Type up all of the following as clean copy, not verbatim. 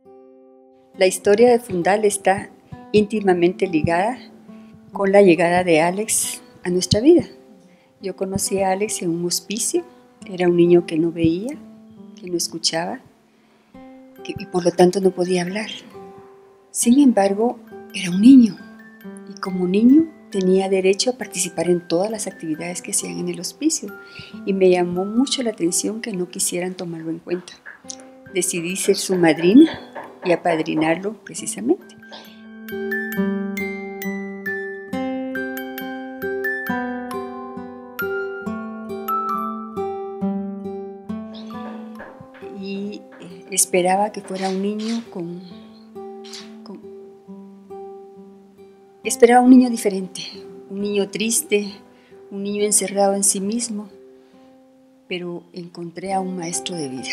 La historia de Fundal está íntimamente ligada con la llegada de Alex a nuestra vida. Yo conocí a Alex en un hospicio, era un niño que no veía, que no escuchaba y por lo tanto no podía hablar. Sin embargo, era un niño y como niño tenía derecho a participar en todas las actividades que hacían en el hospicio y me llamó mucho la atención que no quisieran tomarlo en cuenta. Decidí ser su madrina y apadrinarlo precisamente. Y esperaba que fuera un niño esperaba un niño diferente, un niño triste, un niño encerrado en sí mismo, pero encontré a un maestro de vida.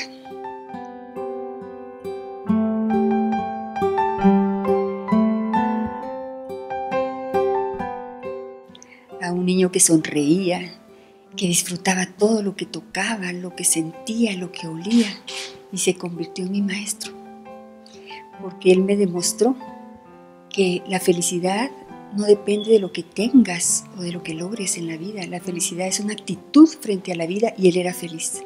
A un niño que sonreía, que disfrutaba todo lo que tocaba, lo que sentía, lo que olía, y se convirtió en mi maestro, porque él me demostró que la felicidad no depende de lo que tengas o de lo que logres en la vida. La felicidad es una actitud frente a la vida y él era feliz.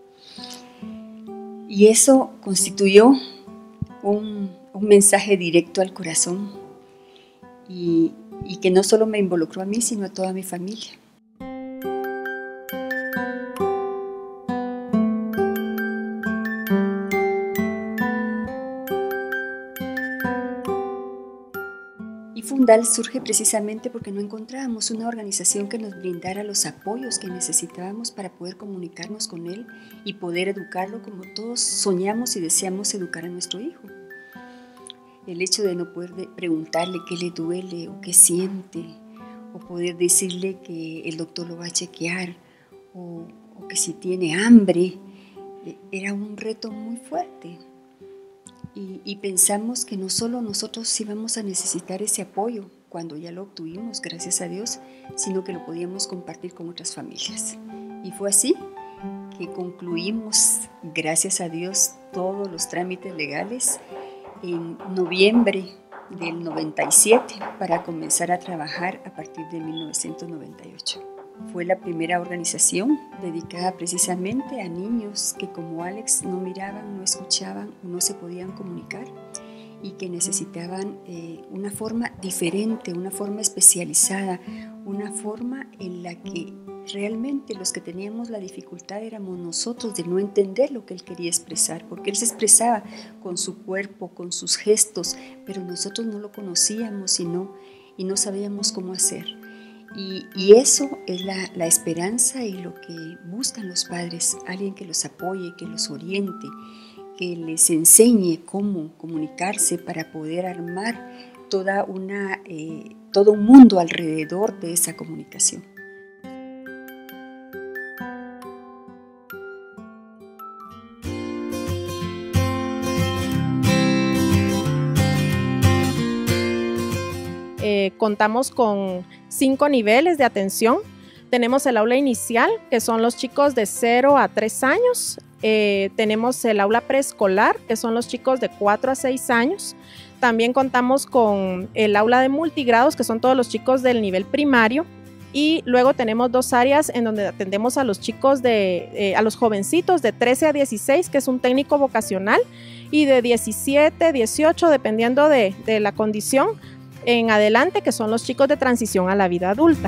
Y eso constituyó un mensaje directo al corazón y que no solo me involucró a mí, sino a toda mi familia. Y Fundal surge precisamente porque no encontrábamos una organización que nos brindara los apoyos que necesitábamos para poder comunicarnos con él y poder educarlo como todos soñamos y deseamos educar a nuestro hijo. El hecho de no poder preguntarle qué le duele o qué siente, o poder decirle que el doctor lo va a chequear, o que si tiene hambre, era un reto muy fuerte. Y pensamos que no solo nosotros íbamos a necesitar ese apoyo cuando ya lo obtuvimos, gracias a Dios, sino que lo podíamos compartir con otras familias. Y fue así que concluimos, gracias a Dios, todos los trámites legales en noviembre del 97 para comenzar a trabajar a partir de 1998. Fue la primera organización dedicada precisamente a niños que como Alex no miraban, no escuchaban o no se podían comunicar y que necesitaban una forma diferente, una forma especializada, una forma en la que realmente los que teníamos la dificultad éramos nosotros de no entender lo que él quería expresar, porque él se expresaba con su cuerpo, con sus gestos, pero nosotros no lo conocíamos y no sabíamos cómo hacer. Y eso es la esperanza y lo que buscan los padres, alguien que los apoye, que los oriente, que les enseñe cómo comunicarse para poder armar todo un mundo alrededor de esa comunicación. Contamos con 5 niveles de atención. Tenemos el aula inicial, que son los chicos de 0 a 3 años. Tenemos el aula preescolar, que son los chicos de 4 a 6 años. También contamos con el aula de multigrados, que son todos los chicos del nivel primario. Y luego tenemos 2 áreas en donde atendemos a los chicos a los jovencitos de 13 a 16, que es un técnico vocacional, y de 17, 18, dependiendo de la condición, en adelante, que son los chicos de transición a la vida adulta.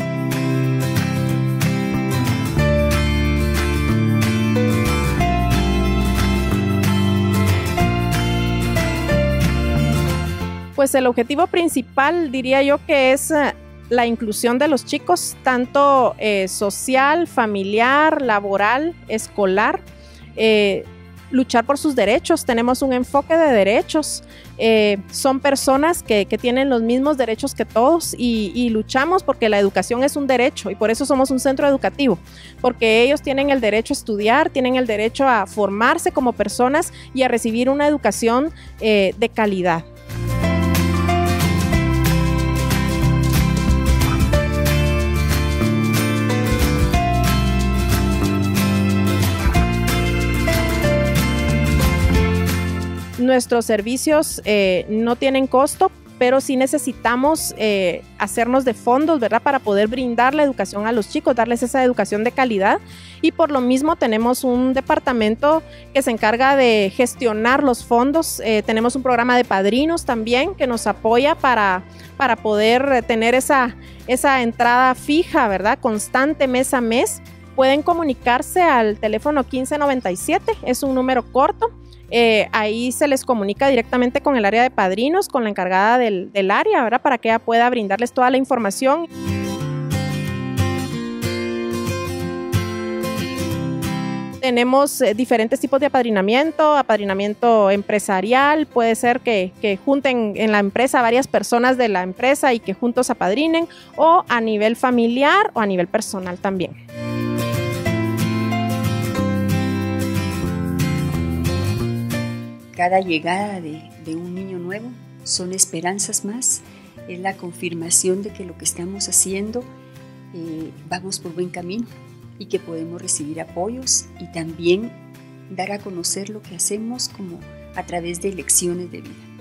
Pues el objetivo principal diría yo que es la inclusión de los chicos, tanto social, familiar, laboral, escolar, luchar por sus derechos. Tenemos un enfoque de derechos. Son personas que tienen los mismos derechos que todos y luchamos porque la educación es un derecho y por eso somos un centro educativo, porque ellos tienen el derecho a estudiar, tienen el derecho a formarse como personas y a recibir una educación de calidad. Nuestros servicios no tienen costo, pero sí necesitamos hacernos de fondos, ¿verdad? Para poder brindar la educación a los chicos, darles esa educación de calidad. Y por lo mismo tenemos un departamento que se encarga de gestionar los fondos. Tenemos un programa de padrinos también que nos apoya para poder tener esa entrada fija, ¿verdad? Constante mes a mes. Pueden comunicarse al teléfono 1597, es un número corto. Ahí se les comunica directamente con el área de padrinos, con la encargada del área, ¿verdad? Para que ella pueda brindarles toda la información. Tenemos diferentes tipos de apadrinamiento empresarial, puede ser que junten en la empresa varias personas de la empresa y que juntos apadrinen, o a nivel familiar o a nivel personal también. Cada llegada de un niño nuevo son esperanzas más, es la confirmación de que lo que estamos haciendo vamos por buen camino y que podemos recibir apoyos y también dar a conocer lo que hacemos como a través de lecciones de vida.